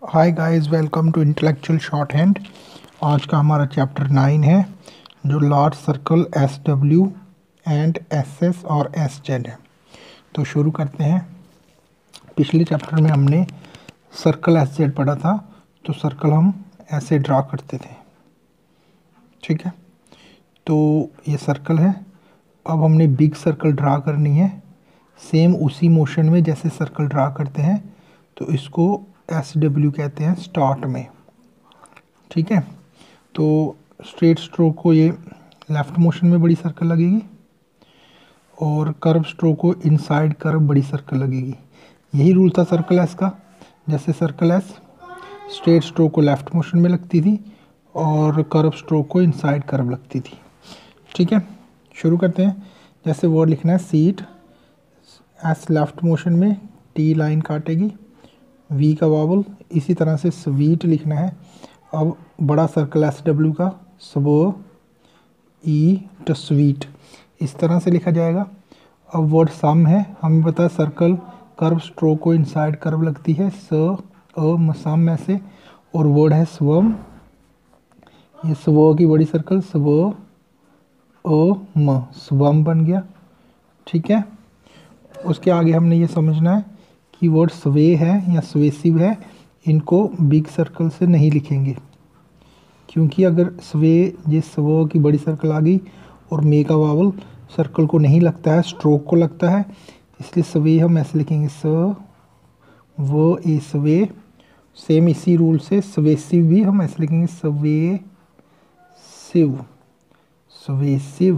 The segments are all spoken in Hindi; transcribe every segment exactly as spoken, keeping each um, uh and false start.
Hi guys, welcome to intellectual shorthand. आज का हमारा चैप्टर नाइन है जो large circle S W and S S और एस जेड है। तो शुरू करते हैं। पिछले चैप्टर में हमने सर्कल एस जेड पढ़ा था, तो सर्कल हम ऐसे ड्रा करते थे, ठीक है। तो ये सर्कल है। अब हमने बिग सर्कल ड्रा करनी है सेम उसी मोशन में जैसे सर्कल ड्रा करते हैं, तो इसको एस डब्ल्यू कहते हैं स्टार्ट में, ठीक है। तो स्ट्रेट स्ट्रोक को ये लेफ़्ट मोशन में बड़ी सर्कल लगेगी और कर्व स्ट्रोक को इनसाइड कर्व बड़ी सर्कल लगेगी। यही रूल था सर्कल एस का। जैसे सर्कल एस स्ट्रेट स्ट्रोक को लेफ़्ट मोशन में लगती थी और कर्व स्ट्रोक को इनसाइड कर्व लगती थी, ठीक है। शुरू करते हैं। जैसे वर्ड लिखना है सीट, एस लेफ़्ट मोशन में, टी लाइन काटेगी, वी का वावल। इसी तरह से स्वीट लिखना है। अब बड़ा सर्कल एस डब्ल्यू का स्व ई ट स्वीट, इस तरह से लिखा जाएगा। अब वर्ड सम है, हमें पता है सर्कल कर्व स्ट्रोक को इनसाइड कर्व लगती है, स अ म सम में से। और वर्ड है स्वम, ये स्व की बड़ी सर्कल स्व अ म, स्वम बन गया, ठीक है। उसके आगे हमने ये समझना है कि वर्ड स्वे है या स्वेसिव है, इनको बिग सर्कल से नहीं लिखेंगे, क्योंकि अगर स्वे ये स्व की बड़ी सर्कल आ गई और मे का वावल सर्कल को नहीं लगता है, स्ट्रोक को लगता है, इसलिए स्वे हम ऐसे लिखेंगे स व ए स्वे। सेम इसी रूल से स्वेसिव भी हम ऐसे लिखेंगे स्वे सिव, स्वेसिव।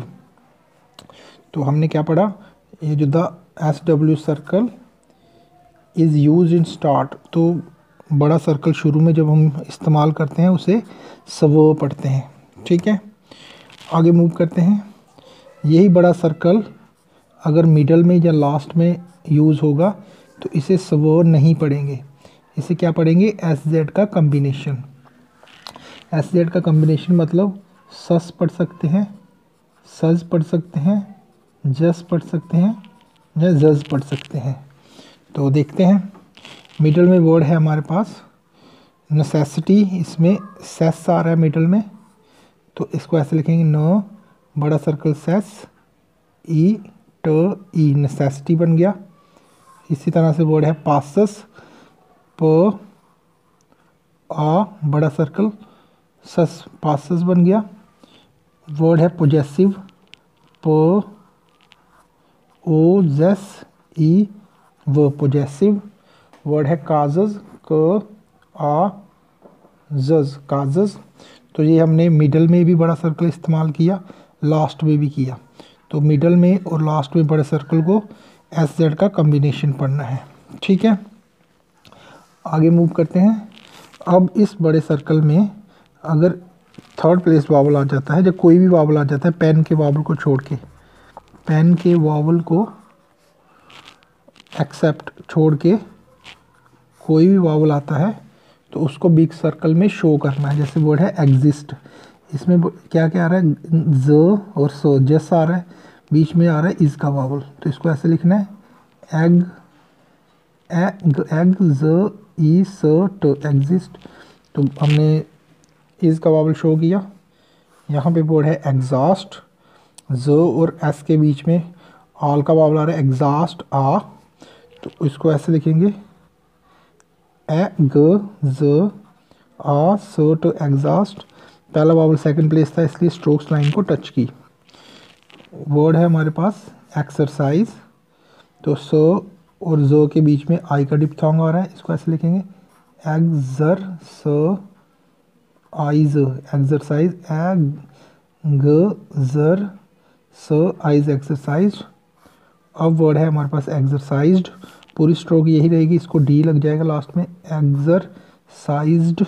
तो हमने क्या पढ़ा, ये जो the S W circle is use in start, तो बड़ा सर्कल शुरू में जब हम इस्तेमाल करते हैं उसे स्व पढ़ते हैं, ठीक है। आगे मूव करते हैं। यही बड़ा सर्कल अगर मिडल में या लास्ट में यूज़ होगा तो इसे स्व नहीं पढ़ेंगे, इसे क्या पढ़ेंगे, एस जेड का कम्बिनेशन। एस जेड का कम्बिनेशन मतलब सस पढ़ सकते हैं, सज पढ़ सकते हैं, जस पढ़ सकते हैं या जज पढ़ सकते हैं। तो देखते हैं। मिडल में वर्ड है हमारे पास नेसेसिटी, इसमें सेस आ रहा है मिडल में, तो इसको ऐसे लिखेंगे न बड़ा सर्कल सेस ई ट ई, नेसेसिटी बन गया। इसी तरह से वर्ड है पासस, प आ बड़ा सर्कल सस, पासस बन गया। वर्ड है पोजेसिव, प ओ जेस ई व, पोजेसिव। वर्ड है काजज, क आ जज, काजज। तो ये हमने मिडल में भी बड़ा सर्कल इस्तेमाल किया, लास्ट में भी किया। तो मिडल में और लास्ट में बड़े सर्कल को एस जेड का कम्बिनेशन पढ़ना है, ठीक है। आगे मूव करते हैं। अब इस बड़े सर्कल में अगर थर्ड प्लेस वावल आ जाता है, जब कोई भी वावल आ जाता है पेन के वावल को छोड़ के, पेन के वावल को एक्सेप्ट छोड़ के कोई भी वावल आता है तो उसको बिग सर्कल में शो करना है। जैसे वर्ड है एग्जिस्ट, इसमें क्या क्या आ रहा है, ज और स, जस आ रहा है, बीच में आ रहा है इज का वावल, तो इसको ऐसे लिखना है एग एग एग ज ई स ट, एग्जिस्ट। तो हमने इज का वावल शो किया। यहाँ पे वर्ड है एग्जॉस्ट, ज और एस के बीच में आल का वावल आ रहा है, एग्जॉस्ट आ, तो इसको ऐसे लिखेंगे ए ग ज आ स ट, एग्जॉस्ट। पहला वावल सेकंड प्लेस था इसलिए स्ट्रोक्स लाइन को टच की। वर्ड है हमारे पास एक्सरसाइज, तो स और ज के बीच में आई का डिप्थोंग आ रहा है, इसको ऐसे लिखेंगे एग्जर स आइज, एक्सरसाइज, ए ग जर स आइज, एक्सरसाइज। अब वर्ड है हमारे पास एक्सरसाइज्ड, पूरी स्ट्रोक यही रहेगी, इसको डी लग जाएगा लास्ट में, एक्सरसाइज्ड,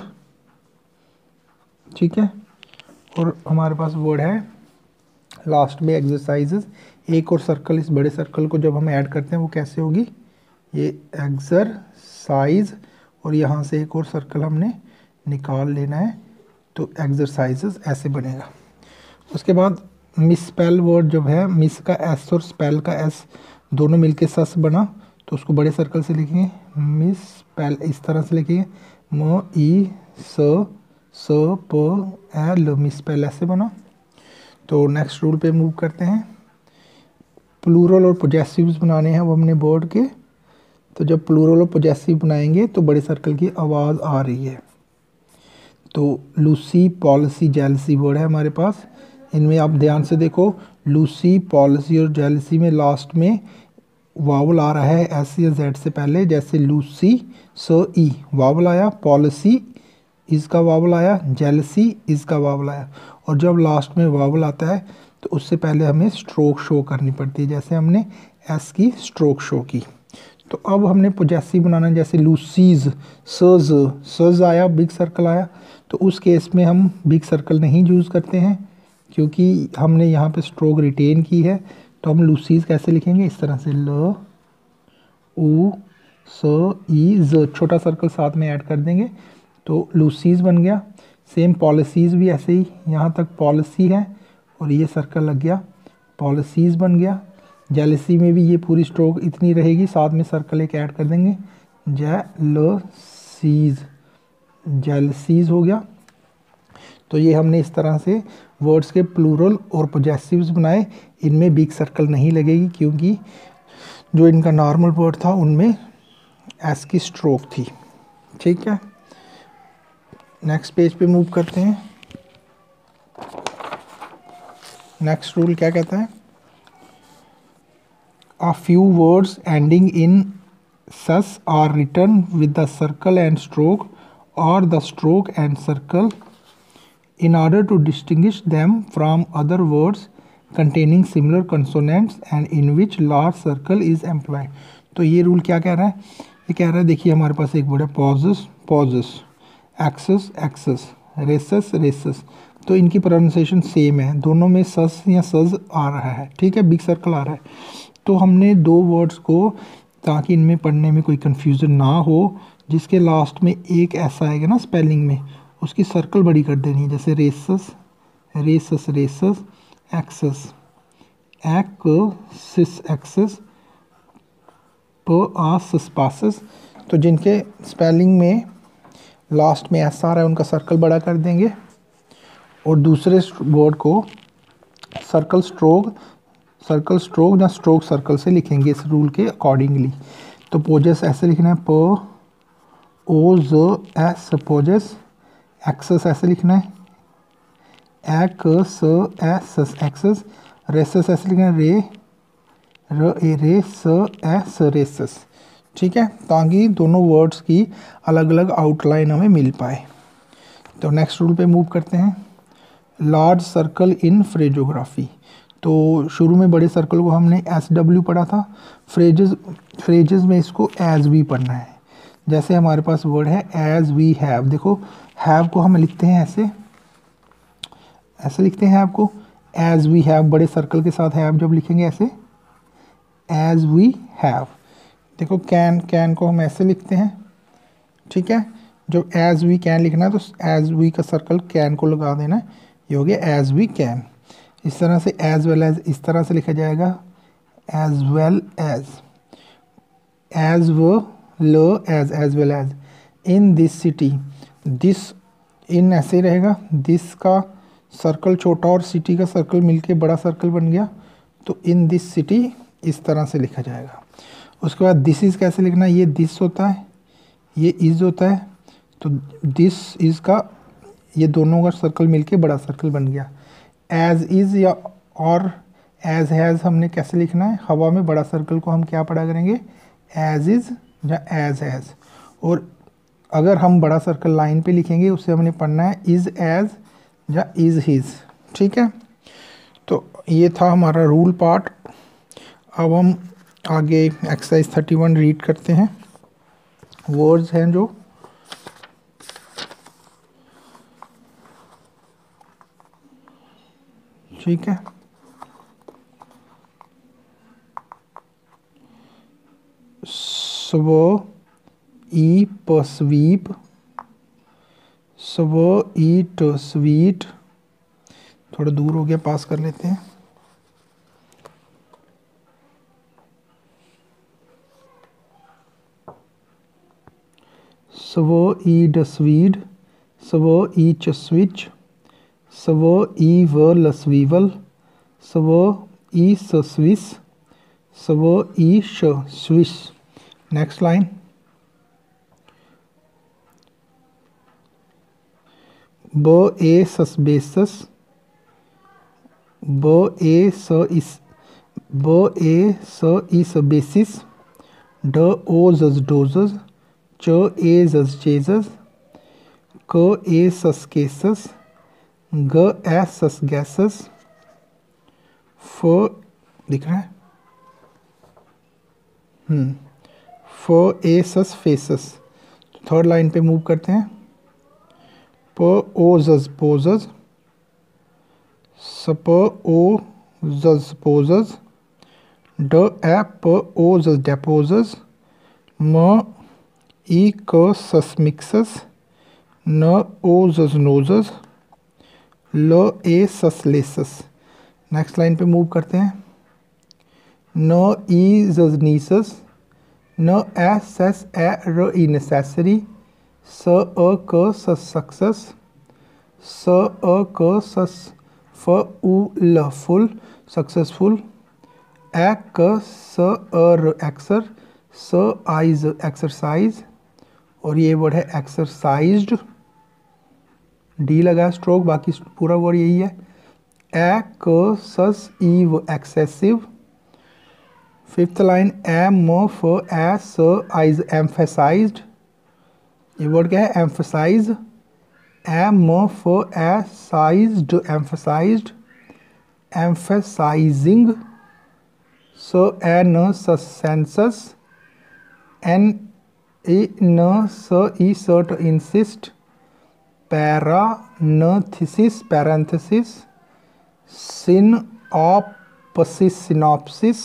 ठीक है। और हमारे पास वर्ड है लास्ट में एक्सरसाइजेज। एक और सर्कल, इस बड़े सर्कल को जब हम ऐड करते हैं वो कैसे होगी, ये एक्सरसाइज और यहाँ से एक और सर्कल हमने निकाल लेना है, तो एक्सरसाइजेज ऐसे बनेगा। उसके बाद मिस स्पेल वर्ड जब है, मिस का एस और स्पेल का एस दोनों मिलके सस बना, तो उसको बड़े सर्कल से लिखेंगे मिस पहले इस तरह से लिखिए, म ई स स प एल, मिस पहल ऐसे बना। तो नेक्स्ट रूल पे मूव करते हैं। प्लूरल और पोजेसिव्स बनाने हैं वो हमने वर्ड के। तो जब प्लूरल और पोजेसिव बनाएंगे तो बड़े सर्कल की आवाज़ आ रही है। तो लूसी, पॉलिसी, जेलसी वर्ड है हमारे पास। इनमें आप ध्यान से देखो, लूसी, पॉलिसी और जेलसी में लास्ट में वावल आ रहा है एस या जेड से पहले, जैसे लूसी स ई वावल आया, पॉलिसी इसका वावल आया, जेलसी इसका वावल आया। और जब लास्ट में वावल आता है तो उससे पहले हमें स्ट्रोक शो करनी पड़ती है, जैसे हमने एस की स्ट्रोक शो की। तो अब हमने पोजेसिव बनाना है, जैसे लूसीज, सज सज आया, बिग सर्कल आया। तो उस केस में हम बिग सर्कल नहीं यूज़ करते हैं क्योंकि हमने यहाँ पे स्ट्रोक रिटेन की है। तो हम लूसीज कैसे लिखेंगे, इस तरह से, ल ऊ स ई ज, छोटा सर्कल साथ में ऐड कर देंगे तो लूसीज बन गया। सेम पॉलिसीज़ भी ऐसे ही, यहाँ तक पॉलिसी है और ये सर्कल लग गया, पॉलिसीज़ बन गया। जेलसी में भी ये पूरी स्ट्रोक इतनी रहेगी, साथ में सर्कल एक ऐड कर देंगे, जेलसीज, जेलसीज हो गया। तो ये हमने इस तरह से वर्ड्स के प्लूरल और पोजेसिव्स बनाए। इनमें बिग सर्कल नहीं लगेगी क्योंकि जो इनका नॉर्मल वर्ड था उनमें एस की स्ट्रोक थी। ठीक है, नेक्स्ट पेज पे मूव करते हैं। नेक्स्ट रूल क्या कहता है, A few words ending in sus are written with the circle and stroke or the stroke and circle in order to distinguish them from other words containing similar consonants and in which large circle is employed। तो ये रूल क्या कह रहा है, ये कह रहा है, देखिए हमारे पास एक वर्ड है possess, possess, access, access, recess, recess. तो इनकी प्रोनाउंसिएशन सेम है, दोनों में सस या सज आ रहा है। ठीक है, बिग सर्कल आ रहा है। तो हमने दो वर्ड्स को, ताकि इनमें पढ़ने में कोई कन्फ्यूज़न ना हो, जिसके लास्ट में एक ऐसा आएगा ना स्पेलिंग में, उसकी सर्कल बड़ी कर देनी है, जैसे recess, recess, recess, access, axis, access, प आस पासस। तो जिनके स्पेलिंग में लास्ट में ऐसा आ रहा है उनका सर्कल बड़ा कर देंगे और दूसरे वर्ड को सर्कल स्ट्रोक, सर्कल स्ट्रोक या स्ट्रोक सर्कल से लिखेंगे इस रूल के अकॉर्डिंगली। तो पोजेस ऐसे लिखना है, प ओ ज एस, पोजेस। एक्सेस ऐसे लिखना है, एक स एस, एक्सेस। रेसस ऐसे लिखना है, रे र ए रे स एस, रेसस। ठीक है, ताकि दोनों वर्ड्स की अलग अलग आउटलाइन हमें मिल पाए। तो नेक्स्ट रूल पे मूव करते हैं, लार्ज सर्कल इन फ्रेजोग्राफी। तो शुरू में बड़े सर्कल को हमने एस डब्ल्यू पढ़ा था, फ्रेजेस, फ्रेजेस में इसको एज वी पढ़ना है। जैसे हमारे पास वर्ड है एज वी हैव, देखो हैव को हम लिखते हैं ऐसे, ऐसे लिखते हैं हैव को, एज वी हैव, बड़े सर्कल के साथ हैव जब लिखेंगे ऐसे, एज वी हैव। देखो कैन, कैन को हम ऐसे लिखते हैं। ठीक है, जब एज वी कैन लिखना है तो एज वी का सर्कल कैन को लगा देना है, ये हो गया एज वी कैन। इस तरह से एज वेल एज इस तरह से लिखा जाएगा, एज वेल एज, एज व ल as, as well as. In this city, this, in ऐसे ही रहेगा, दिस का सर्कल छोटा और सिटी का सर्कल मिलके बड़ा सर्कल बन गया, तो इन दिस सिटी इस तरह से लिखा जाएगा। उसके बाद दिस इज़ कैसे लिखना है, ये दिस होता है, ये इज़ होता है, तो दिस इज़ का ये दोनों का सर्कल मिलके बड़ा सर्कल बन गया। एज इज़ या और एज हैज़ हमने कैसे लिखना है, हवा में बड़ा सर्कल को हम क्या पढ़ा करेंगे, एज इज़ या एज हैज़। और अगर हम बड़ा सर्कल लाइन पे लिखेंगे उसे हमने पढ़ना है इज़ एज या इज़ हिज। ठीक है, तो ये था हमारा रूल पार्ट। अब हम आगे एक्सरसाइज थर्टी वन रीड करते हैं। वर्ड्स हैं जो, ठीक है, स्व ई प स्वीप, स्व ईट स्वीट, थोड़ा दूर हो गया, पास कर लेते हैं। sv i d Swede, sv i ch switch, sv i v l swivel, sv i s Swiss, sv i sh Swiss. Next line. B a sus basis, b a s is b a s is basis, d o z doses, ch a z chases, k a sus cases, g s sus gases, f दिख रहा है हम्म फ ए सस फेसस। थर्ड लाइन पे मूव करते हैं। प ओ जज पोजस, सप ओ जज पोजस, ड ए प ओ जज डेपोजस, म ई क सस मिक्सस, न ओ जज नोजस, ल ए सस लेसस। नेक्स्ट लाइन पे मूव करते हैं। न ई जज नीसस, न एस एस ए र ई नेसेसरी, स अ क सस सक्सेस, स अ क सस फ उ ल फुल सक्सेसफुल, ए क स अ र एक्सर, स आइज एक्सरसाइज, और ये वर्ड है एक्सरसाइज्ड, डी लगा स्ट्रोक, बाकी पूरा वर्ड यही है। ए क सस ईव एक्सेसिव। फिफ्थ लाइन एम म फ ए स आइज एम्फेसाइज्ड, ये वर्ड क्या है एम्फेसाइज, एम म फ ए साइज्ड एम्फेसाइज्ड, एम्फेसाइजिंग, स ए न सस सेंसस, एन ई न स ई सर्ट इंसिस्ट, पैरा न थीसिस पैरेंथेसिस, सिन ऑपसिस सिनॉप्सिस,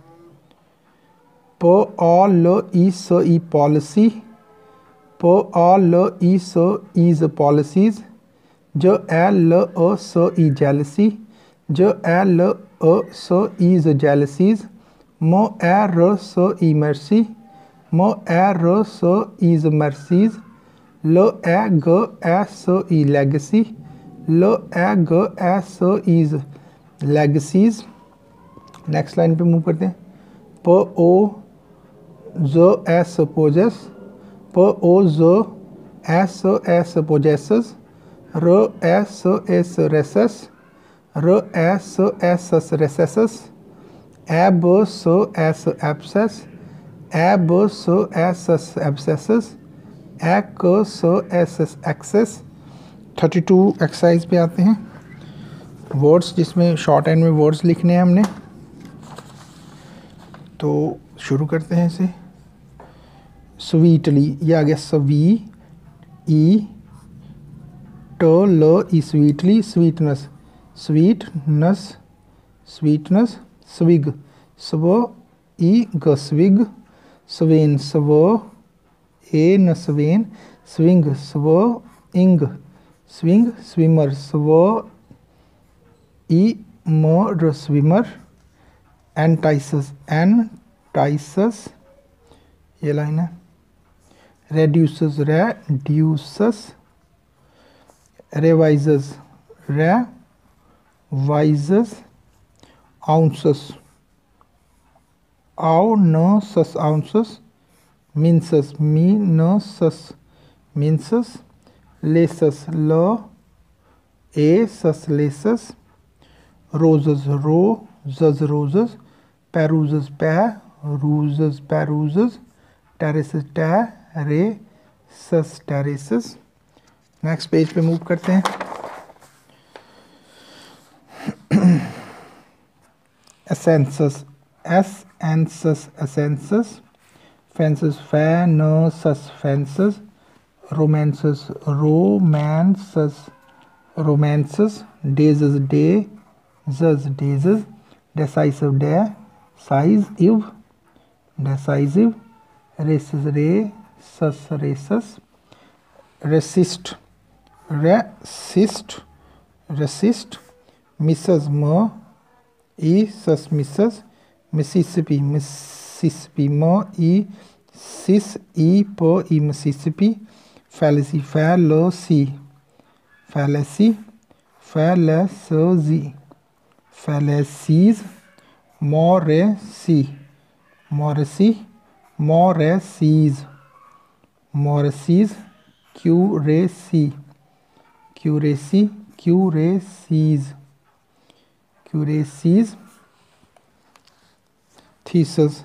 प अ ल ई स ई पॉलिसी, प अ ल ई स ईज पॉलिसीज, ज ए ल अ स ई जेलसी, ज ए ल अ स ईज जेलसीज, म ए र स ई मर्सी, म ए र स ईज मर्सीज, ल ए ग ए स ई लेगसी, ल ए ग ए स ईज लेगसीज। नेक्स्ट लाइन पे मूव करते हैं। प ओ ज एस पोजेस, प ओ ज एस एस पोजेसेस, र एस एस रेसेस, र एस एस रेसेसस, ए ब स एस एब्सेस, ए ब स एस एस एब्सेसस, ए क स S S access. Thirty two exercise पे आते हैं। वर्ड्स जिसमें शॉर्ट हैंड में वर्ड्स लिखने हैं हमने, तो शुरू करते हैं इसे। स्वीटली, ये आ गया स्वी ई ट ल E sweetly, sweetness, sweetness, sweetness, swig, स्व ई ग स्विग, स्वेन, स्व ए न स्वेन, स्विंग, स्व इंग, स्विंग, स्विमर, स्व ई म र स्विमर, एंटाइसस, एंटाइसस, ये लाइन है। रेड्यूसस, रेड्यूसस, रेवाइजस, रेवाइजस, आउंसस, आउ न सस आउंसस, मिनसस, मी न सस मिनसस, लेसस, ल ए सस लेसस, रोजस, रो जज रोजस, पेरूजस, पै रूजस पेरूजस, टेरेसेस, टे रे सस टेरेसेस। नेक्स्ट पेज पे मूव करते हैं। एसेंसस, एस एंसस एसेंसस, फेंसस, फै न सस fences, romances, romances romances, dazes, डे जज डेजस, डेसाइसिव, डे साइज इव डेसाइसिव, रेसिस, रे सस recess, resist, resist resist, misses, म ई सस मिसस, मिसिसिपी, मिसिसिपी, म ई सिस ई प E Mississippi, fallacy, fallacy, fallacy, fallacy, fallacies, moracy, moracy, moracies, moracies, curacy, curacy, curacies, curacies, thesis,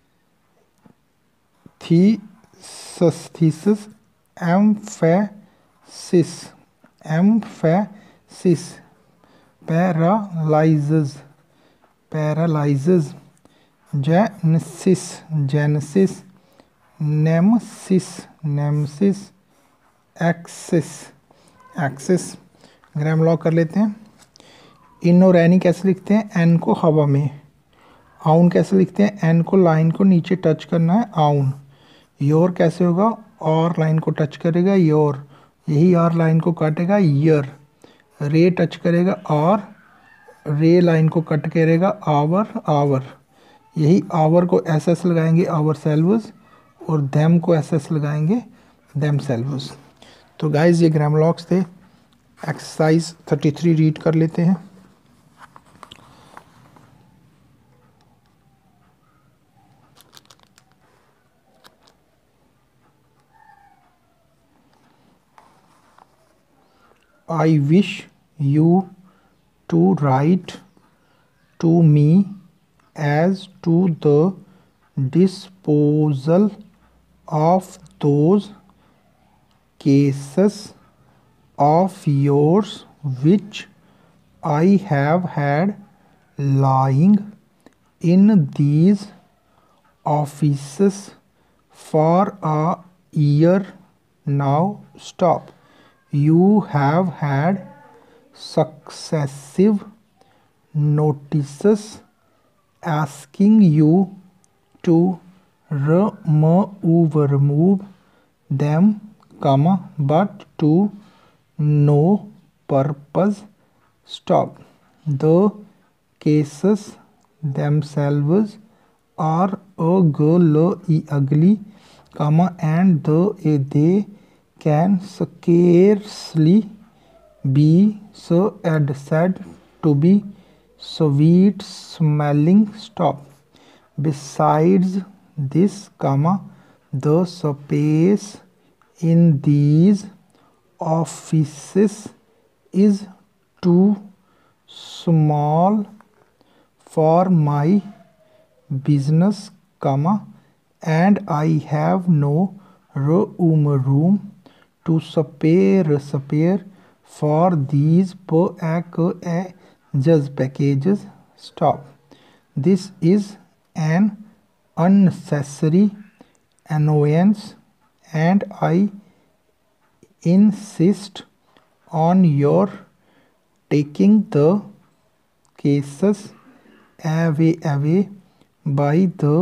thesis, thesis, emphasis, emphasis, paralyzes, paralyzes, genesis, genesis, nemesis, nemesis, access, access. Grammalogue कर लेते हैं। इन और एनी कैसे लिखते हैं? एन को हवा में। आउन कैसे लिखते हैं? एन को लाइन को नीचे टच करना है, आउन। योर कैसे होगा? और लाइन को टच करेगा, योर। यही आर लाइन को काटेगा, ईयर। रे टच करेगा और रे लाइन को कट करेगा, आवर, आवर। यही आवर को एस एस लगाएंगे, आवर सेल्व्स, और देम को एस एस लगाएंगे, देम सेल्व्स। तो गाइज ये ग्रामर लॉक्स थे। एक्सरसाइज थर्टी थ्री रीड कर लेते हैं। I wish you to write to me as to the disposal of those cases of yours which I have had lying in these offices for a year now. Stop. You have had successive notices asking you to remove remove them, comma, but to no purpose. Stop. The cases themselves are ugly, ugly, comma, and the they can scarcely be said said to be sweet smelling. Stop. Besides this, comma, the space in these offices is too small for my business, comma, and I have no room room to spare spare for these packages packages. Stop. This is an unnecessary annoyance and I insist on your taking the cases away away by the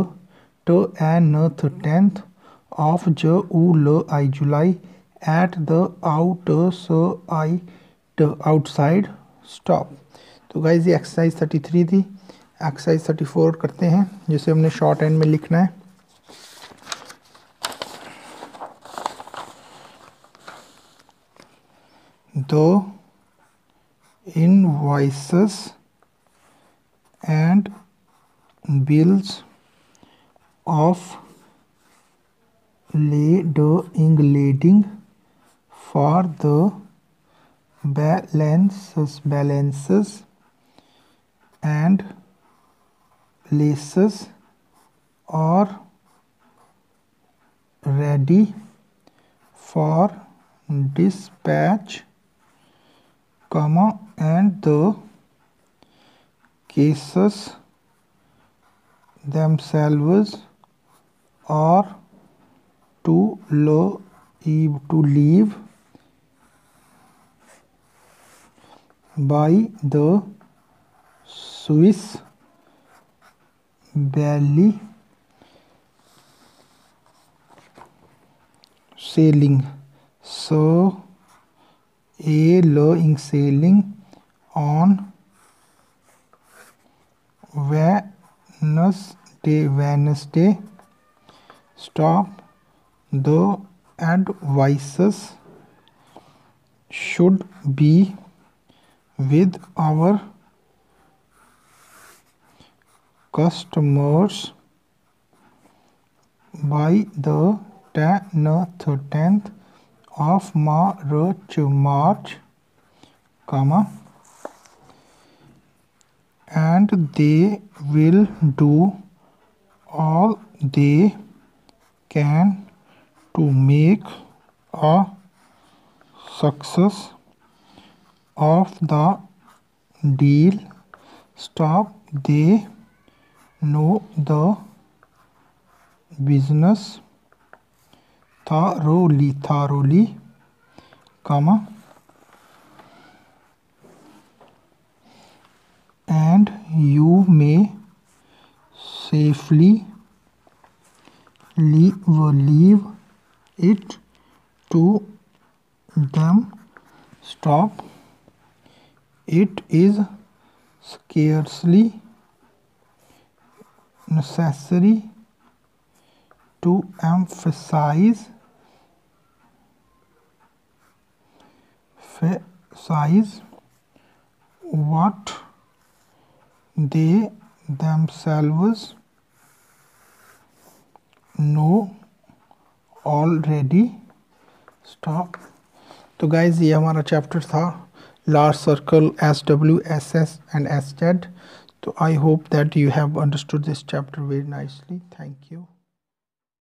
tenth of July at the outside outside. Stop. तो गाइज ये एक्सरसाइज थर्टी थ्री थी। एक्सरसाइज थर्टी फोर करते हैं, जिसे हमने शॉर्ट हैंड में लिखना है। The invoices and bills of lading for the balances balances and leases are ready for dispatch, comma, and the cases themselves are to leave to leave by the Swiss Valley sailing. So a lowing sailing on Wednesday Wednesday. Stop. The advices should be with our customers by the tenth of March, comma, and they will do all they can to make a success of the deal. Stop. They know the business thoroughly, thoroughly, comma, and you may safely leave, leave it to them. Stop. It is scarcely necessary to emphasize emphasize what they themselves know already. Stop. तो गाइज ये हमारा चैप्टर था large circle, S W, S S and S Z. तो I hope that you have understood this chapter very nicely. Thank you.